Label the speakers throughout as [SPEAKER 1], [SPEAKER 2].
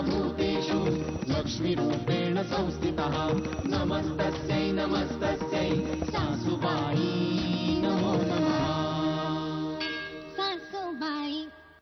[SPEAKER 1] सर्वभूतेषु लक्ष्मीरूपेण संस्थितः नमस्तस्यै नमस्तस्यै सासुबाई नमो नमः. सासुबाई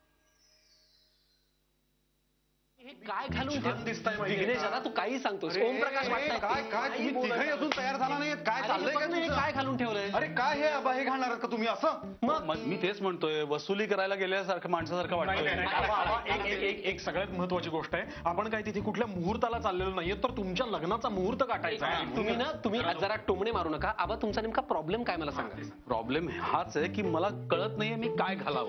[SPEAKER 2] काय घालून विघ्नेश दादा तू काही सांगतोस. ओमप्रकाश वाटतंय
[SPEAKER 3] काय काय तुम्ही तिघही अजून तयार झाला नाहीत. काय चाललंय का तुमचं?
[SPEAKER 2] काय घालून ठेवलंय?
[SPEAKER 3] अरे काय हे आबा हे घालणार का तुम्ही असं?
[SPEAKER 4] मग मी तेच म्हणतोय वसुली करायला गेल्यासारखं माणसासारखं वाटतंय.
[SPEAKER 5] एक सगळ्यात महत्वाची गोष्ट आहे, आपण काय तिथे कुठल्या मुहूर्ताला चाललेलो नाहीये, तर तुमच्या लग्नाचा मुहूर्त गाठायचा आहे.
[SPEAKER 2] तुम्ही जरा टोमणे मारू नका. आबा तुमचा नेमका प्रॉब्लेम काय मला सांगा.
[SPEAKER 4] प्रॉब्लेम हाच आहे की मला कळत नाहीये मी काय घालावं.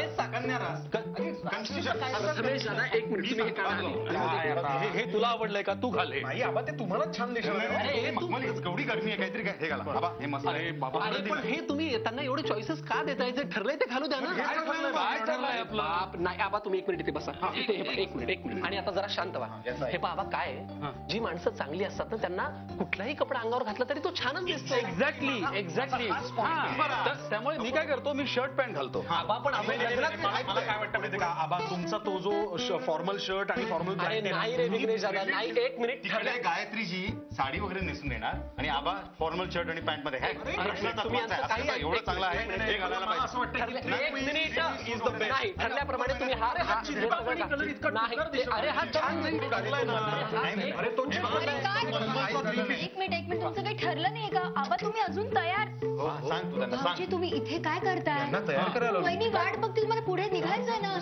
[SPEAKER 2] रमेश दादा एक मिनिट तुम्ही हे काढा.
[SPEAKER 4] हे तुला आवडलंय का? तू घाल.
[SPEAKER 5] नाही आबा ते तुम्हालाच छान दिसलं.
[SPEAKER 3] गवडी गरमी आहे काहीतरी. काय हे घाला आबा हे मस्त.
[SPEAKER 5] अरे बाबा
[SPEAKER 2] अरे पण हे तुम्ही त्यांना एवढे चॉईसेस का देताय? जे ठरलंय ते घालू द्या ना.
[SPEAKER 4] काय ठरलंय आपलं?
[SPEAKER 2] नाही आबा तुम्ही एक मिनिट इथे बसा. एक मिनिट आणि आता जरा शांत व्हा. हे पहा आबा काय आहे, जी माणसं चांगली असतात ना त्यांना कुठलाही कपडा अंगावर घातला तरी तो छानच दिसतो.
[SPEAKER 4] एक्झॅक्टली. त्यामुळे मी काय करतो, मी शर्ट पॅन्ट घालतो.
[SPEAKER 2] आबा पण
[SPEAKER 5] मला काय वाटतं माहिती का आबा, तुमचा तो जो फॉर्मल शर्ट आणि फॉर्मल
[SPEAKER 2] नाही रे विघ्नेश दादा नाही. एक मिनिट
[SPEAKER 3] तिकडे गायत्रीजी साडी वगैरे नेसून देणार आणि आबा फॉर्मल शर्ट आणि पॅन्ट मध्ये एवढं चांगलं आहे हे घालायला पाहिजे.
[SPEAKER 2] एक मिनिट नाही ठरल्याप्रमाणे तुम्ही हा नाही. अरे हा छान
[SPEAKER 5] अरे तो
[SPEAKER 6] एक मिनिट तुमचं काही ठरलं नाही का आबा? तुम्ही अजून तयार?
[SPEAKER 3] सांग तू त्यांना सांग.
[SPEAKER 6] तुम्ही इथे काय करताय?
[SPEAKER 3] तयार करायला
[SPEAKER 6] वहिनी वाट बघतील, मला पुढे निघायचंय ना.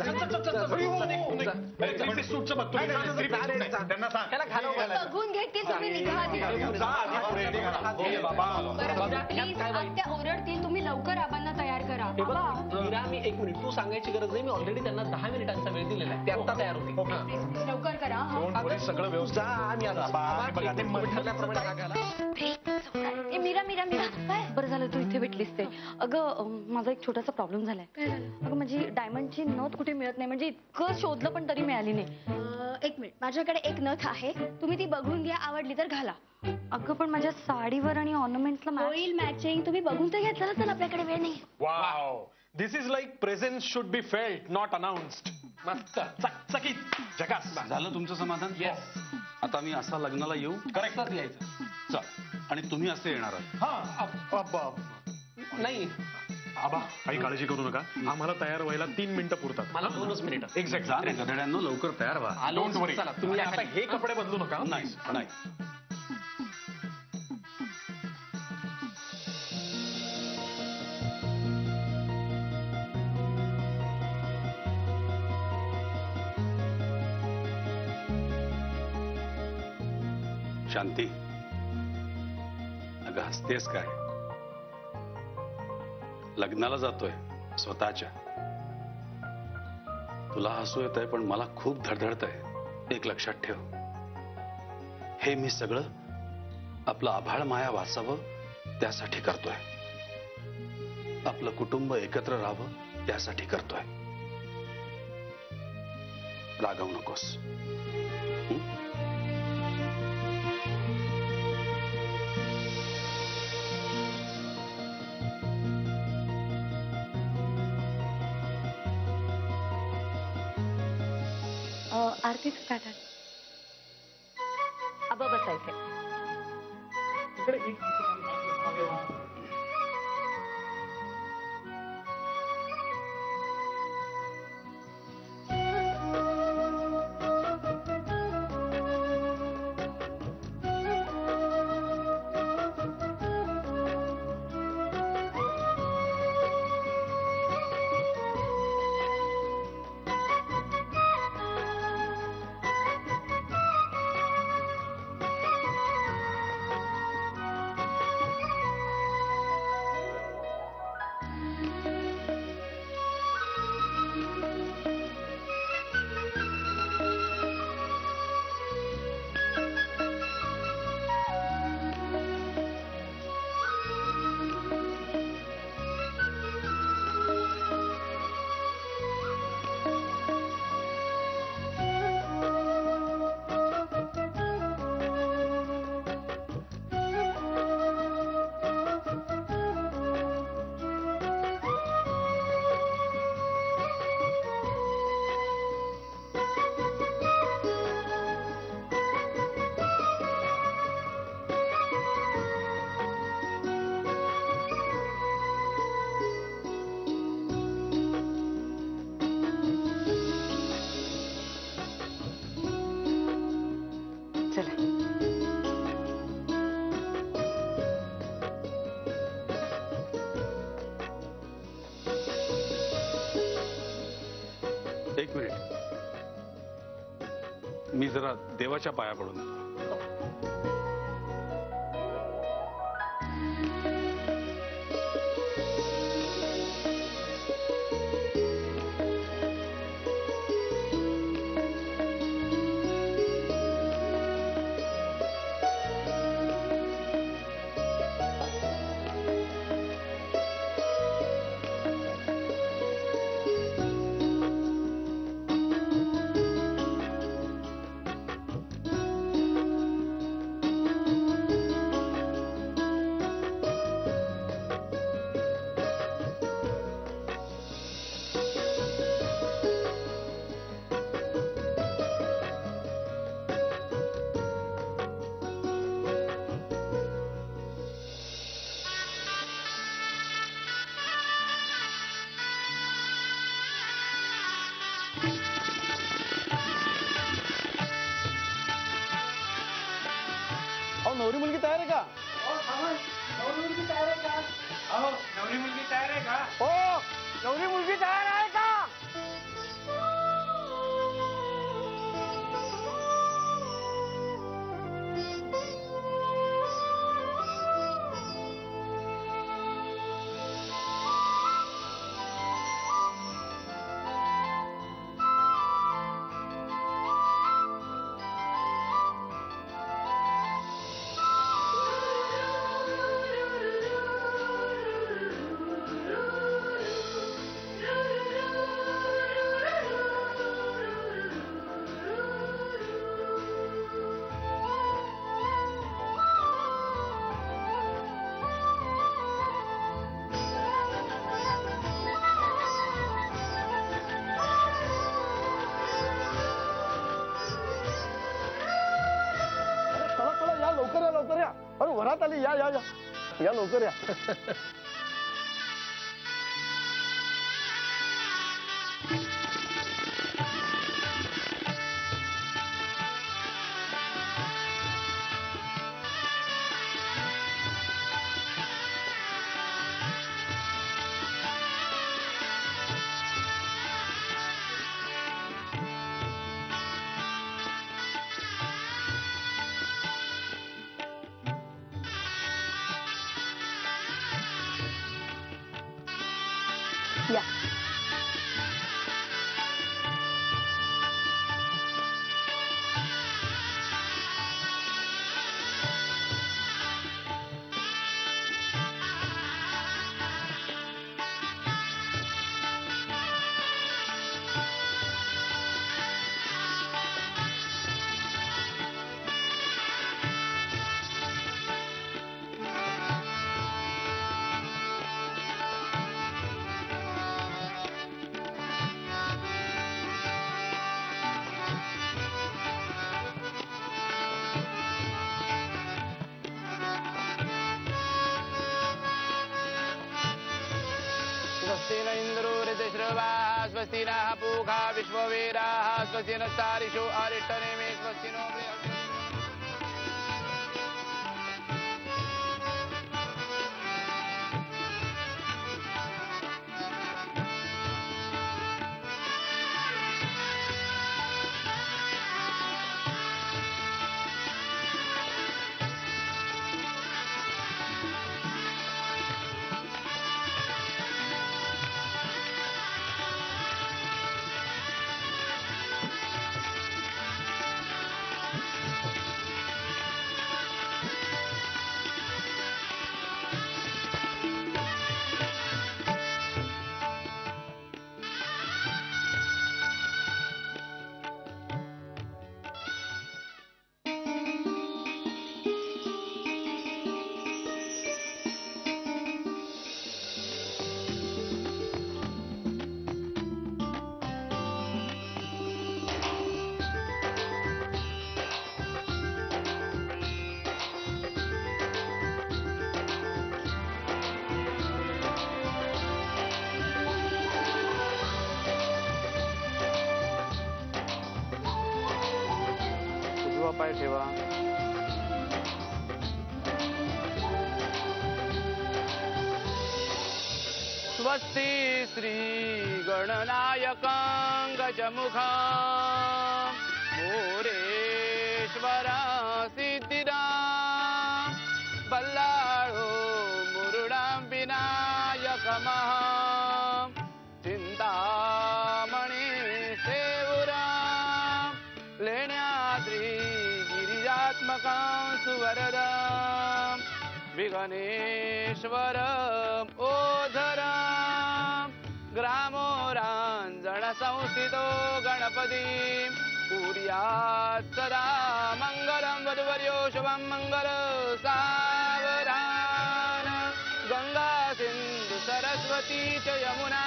[SPEAKER 5] सूटचं बघतो
[SPEAKER 3] त्यांना सांग.
[SPEAKER 6] बघून घेतील तुम्ही निघा. प्लीज आत्या ओरडतील, तुम्ही लवकर आबांना तयार करा.
[SPEAKER 2] मीरा मी एक मिनिट तू सांगायची गरज नाही. मी ऑलरेडी त्यांना 10 मिनिटांचा वेळ दिलेला आहे. ते आता तयार होते.
[SPEAKER 6] लवकर करा.
[SPEAKER 5] सगळं व्यवस्थित
[SPEAKER 6] मीरा मीरा मीरा काय बरं झालं तू इथे भेटलीस ते. अगं माझा एक छोटासा प्रॉब्लेम झालाय. अगं माझी डायमंडची नथ कुठे मिळत नाही. म्हणजे इतकं शोधलं पण तरी मिळाली नाही. एक मिनिट माझ्याकडे एक नथ आहे, तुम्ही ती बघून घ्या, आवडली तर घाला. अगं पण माझ्या साडीवर आणि ऑर्नामेंटला होईल मॅचिंग. तुम्ही बघून तर घ्या. चला आपल्याकडे वेळ नाही.
[SPEAKER 5] Wow, this is like presence should be felt not announced. मस्त चकचकीत झकास.
[SPEAKER 4] झालं तुमचं समाधान?
[SPEAKER 2] येस.
[SPEAKER 4] आता मी असा लग्नाला येऊ?
[SPEAKER 2] करेक्टच यायचं.
[SPEAKER 4] चल. आणि तुम्ही असे येणार आहात?
[SPEAKER 2] नाही
[SPEAKER 5] आबा काही काळजी करू नका. आम्हाला तयार व्हायला 3 मिनिटं पुरतात.
[SPEAKER 2] मला 2च मिनिटं.
[SPEAKER 5] एक्झॅक्ट.
[SPEAKER 4] जा नाही गधड्यांनो, लवकर तयार व्हा.
[SPEAKER 5] Don't worry.
[SPEAKER 2] चला तुम्ही
[SPEAKER 5] आता हे कपडे बदलू नका.
[SPEAKER 4] नाही नाही. शांती अगं हसतेस काय? लग्नाला जातोय स्वतःच्या. तुला हसू येत आहे पण मला खूप धडधडतंय. एक लक्षात ठेव, हे मी सगळं आपलं आभाळ माया वाचावं त्यासाठी करतोय. आपलं कुटुंब एकत्र राहावं त्यासाठी करतोय. रागवू नकोस.
[SPEAKER 6] आरतीच स्टार्ट. आबा बसायचे.
[SPEAKER 4] मी जरा देवाच्या पाया पडून येतो.
[SPEAKER 5] नवरी मुलगी तयार आहे का?
[SPEAKER 7] नवरी मुलगी तयार आहे का?
[SPEAKER 5] हो नवरी मुलगी तयार आहे का? लवकर या. अरे वरात आली. या या या या लवकर या.
[SPEAKER 6] या.
[SPEAKER 8] स्वस्ति न इंद्रो ऋतश्रवाः स्वस्ति नः पूषा विश्ववेदाः स्वस्ति नस्तारिषो अरिष्टनेमिः स्वस्ति नो पाय ठेवा. स्वस्ति श्री गणनायकं गजमुखं मोरे वेङ्कटाद्रि गिरिजात्मकं सुवरदं विघ्नेश्वरम् ओधरं ग्रामो राञ्जनसंस्थितो गणपतिं कुर्यात् सदा मङ्गलं वधूवर्यो शुभं मङ्गल सावधान गंगा सिंधु सरस्वती च यमुना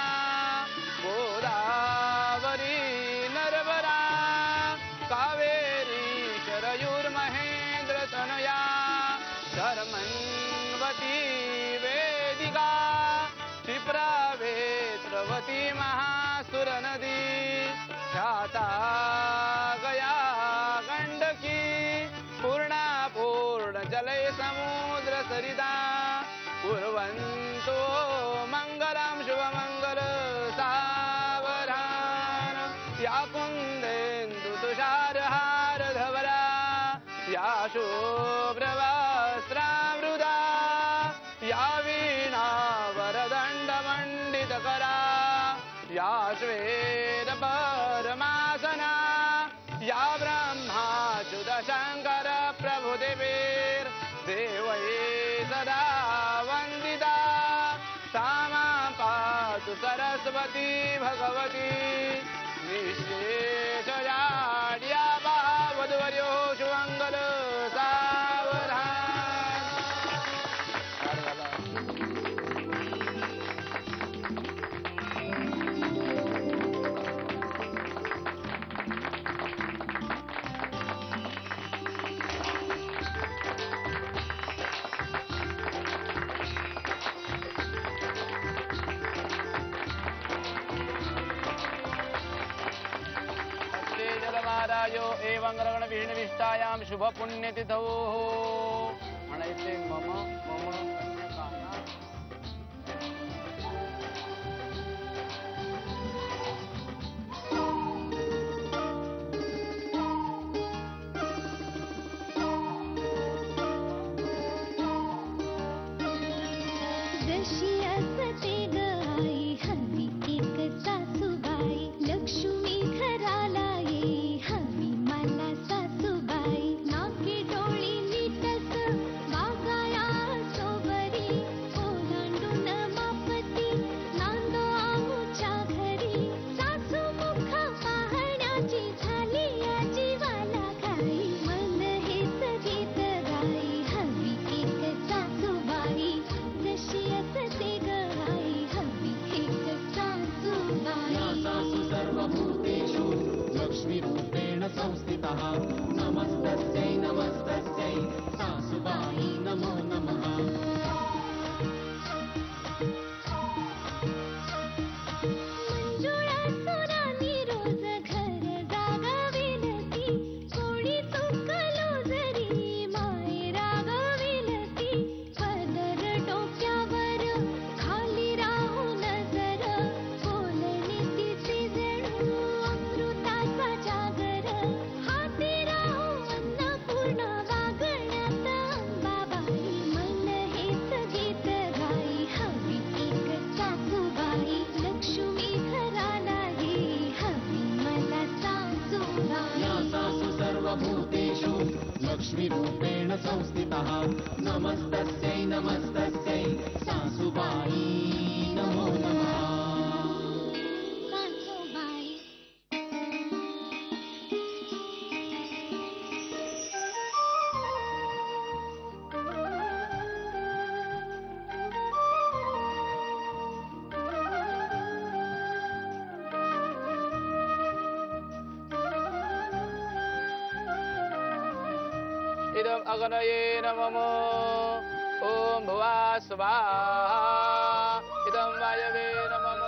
[SPEAKER 8] गोदावरी नर्मदा कावेरी शरयुर्महेन्द्र तनया धर्मन्वती वेदिका क्षिप्रा वेत्रवती महासुरनदी ख्याता गया गंडकी पूर्णा पूर्ण जले समुद्र सरिता कुर्वन्तो मङ्गलं शुभमङ्गल सावधान या कुन्देन्दु तुषारहार धवला या शुभ्रवस्त्रावृता या वीणा वरदण्डमण्डितकरा या श्वेत परमासना या ब्रह्माच्युत शङ्कर प्रभुदेवीर्देवै सदा वन्दिता सा मां पातु सरस्वती भगवती निःशेषजाड्या वधूवर्यो शुभमङ्गल सावधान जलमारायो एवं रगणविष्टायां शुभपुण्यतिथौ म्हणायचे मम मम
[SPEAKER 1] जशी असते गाई हवी एक सासूबाई लक्ष्मी घराला ये हवी मला सासूबाई नाकी डोळी नीटस वागाया सोबरी ओलांडून मापती नांदो आमच्या घरी सासू मुख पाहण्याची झाली या जीवाला घाई मन हेच गीत गाई हवी एक सासूबाई जशी असते गाई हवी एक सासूबाई
[SPEAKER 7] सासु सर्वभूतेषु लक्ष्मीरूपेण संस्थितः नमस्तस्यै नमस्तस्यै सासुबाई नमो नमः
[SPEAKER 1] मंजुळा सुरांनी रोज घर जागविलती कोणी चुकलो जरी माय रागविलती पदर डोक्यावर खाली राहू नजर बोलणे तिचे जणू अमृताचा जागर हाती राहू अन्नपूर्ण वागण्यात अंबाबाई मन हेच गीत गाई हवी एक सासूबाई लक्ष्मी घराला ये हवी मला सासूबाई
[SPEAKER 7] या सासु सर्वभूतेषु लक्ष्मीरूपेण संस्थितः नमस्तस्यै नमस्तस्यै सासुबाई नमो नमः
[SPEAKER 1] सासूबाई
[SPEAKER 8] इदम् अग्नये नमः ॐ भुवः स्वाहा इदं वायवे नमः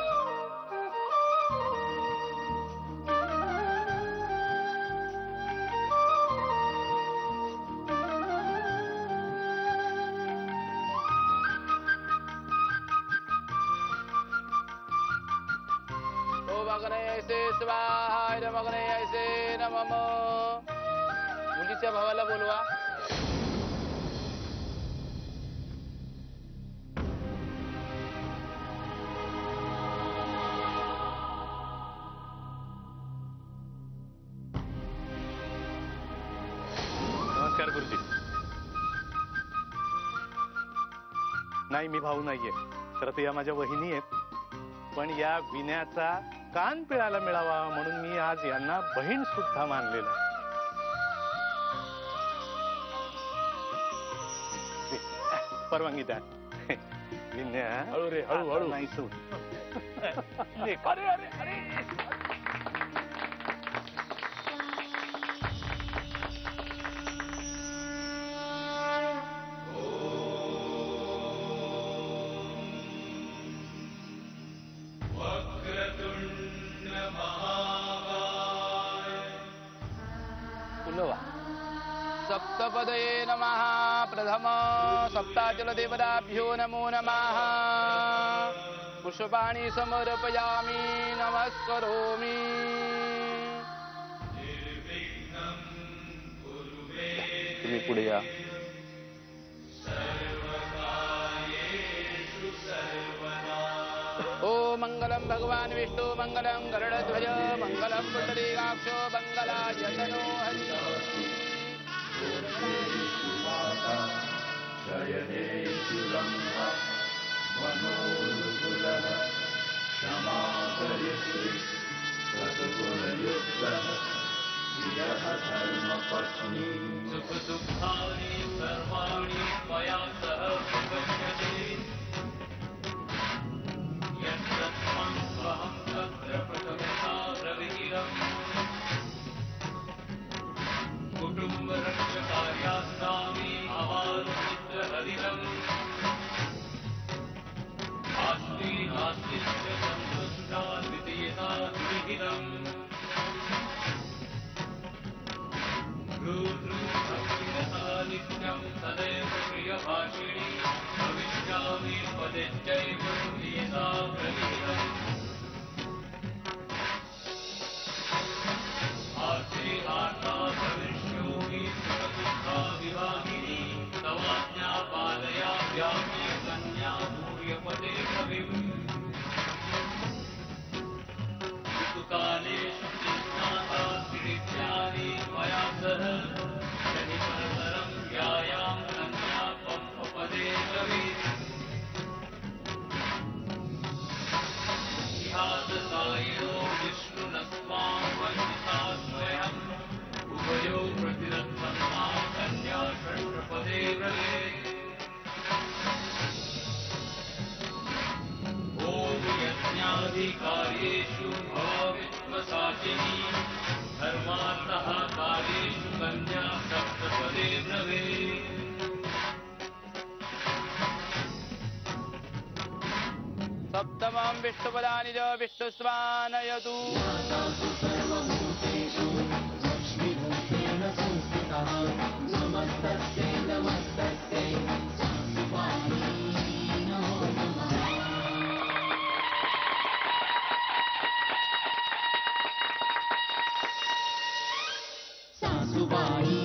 [SPEAKER 8] ॐ अग्नये स्वाहा इदम् अग्नये नमः मुलीच्या भावाला बोलवा
[SPEAKER 3] नमस्कार गुरुजी. नाही, मी भाऊ नाहीये. खरं तर या माझ्या वहिनी आहेत, पण या विण्याचा कान पिळायला मिळावा म्हणून मी आज यांना बहीण सुद्धा मानलेलं आहे. परवानगी द्या. विन्या,
[SPEAKER 5] हळू रे, हळू हळू.
[SPEAKER 3] नाही सूट.
[SPEAKER 5] अरे अरे अरे
[SPEAKER 8] सप्तपदये नमः. प्रथम सप्ताचलदेवताभ्यो नमो नमः. पुष्पाणि समर्पयामि, नमस्करोमि. तुम्ही पुढे या. ओ मंगलम भगवान विष्णु, मंगलम गरुडध्वज, मंगलम पुंडरीकाक्षो, मंगलाय तनो हरि.
[SPEAKER 7] सुखदुःखानि सर्वाणि मया सह विभज्यते. यत्तत्त्वं स्वहं तत्र प्रथमता प्रविहितम्. कुटुम्बरक्षकार्यास्तामि अवारुमित्रहरितम्. आस्ति नास्ति च सन्तुष्टा द्वितीयता विहितम्. नित्यं सदैव प्रियभाषिणी भविष्यामि पदेश्चैव प्रियता प्रविहितम्. आर्ते आर्ता भविष्योमि सुखदुःखा विवाहिनी. तवाज्ञा पालयाम्यामि कन्या भूयपदे कविम्. ऋतुकालेषु स्नाता त्रिनित्यानि मया सह. शनिपरतरं व्यायां कन्या पद्मपदे कविम्. इहादसायिनो विष्णुनस्मां वन्दिता स्वयम्. उभयो प्रतिरत्सन्ना कन्या षष्ठपदे भवेत्. ॐ यज्ञाधिकार्येषु भवाविश्वसाचिनी. धर्मार्थः कार्येषु कन्या सप्तपदे भवेत्.
[SPEAKER 8] सप्तमं विष्णुपदानि च विष्णुस्वानयतु.
[SPEAKER 7] सर्वभूतेषु लक्ष्मीरूपेण संस्थितः. नमस्तस्यै नमस्तस्यै सानुवाणी नमो नमः. सासुबाई